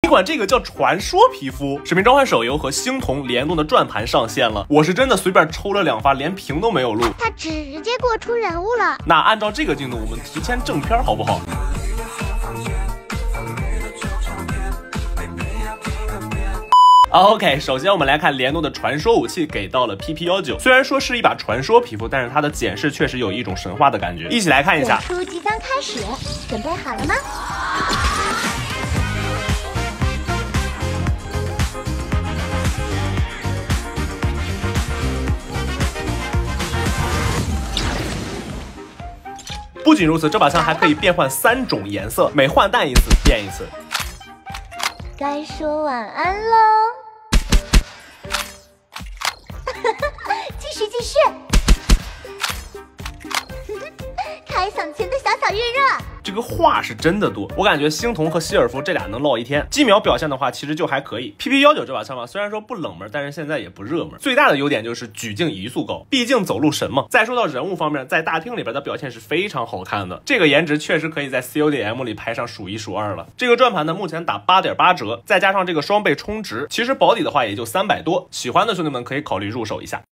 你管这个叫传说皮肤？使命召唤手游和星童联动的转盘上线了，我是真的随便抽了2发，连屏都没有录， 他直接给我出人物了。 那按照这个进度，我们提前正片好不好？OK， 首先我们来看联动的传说武器给到了 PP19， 虽然说是一把传说皮肤，但是它的检视确实有一种神话的感觉。一起来看一下。 演出即将开始，准备好了吗？ 不仅如此，这把枪还可以变换3种颜色，每换弹一次变一次。 该说晚安喽。继续。开嗓前的小预热。 这个话是真的多，我感觉星童和希尔夫这俩能唠一天。机瞄表现的话，其实就还可以。PP19这把枪法虽然说不冷门，但是现在也不热门。最大的优点就是举镜移速高，毕竟走路神嘛。再说到人物方面，在大厅里边的表现是非常好看的，这个颜值确实可以在 CODM 里排上数1数2了。这个转盘呢，目前打8.8折，再加上这个双倍充值，其实保底的话也就300多。喜欢的兄弟们可以考虑入手一下。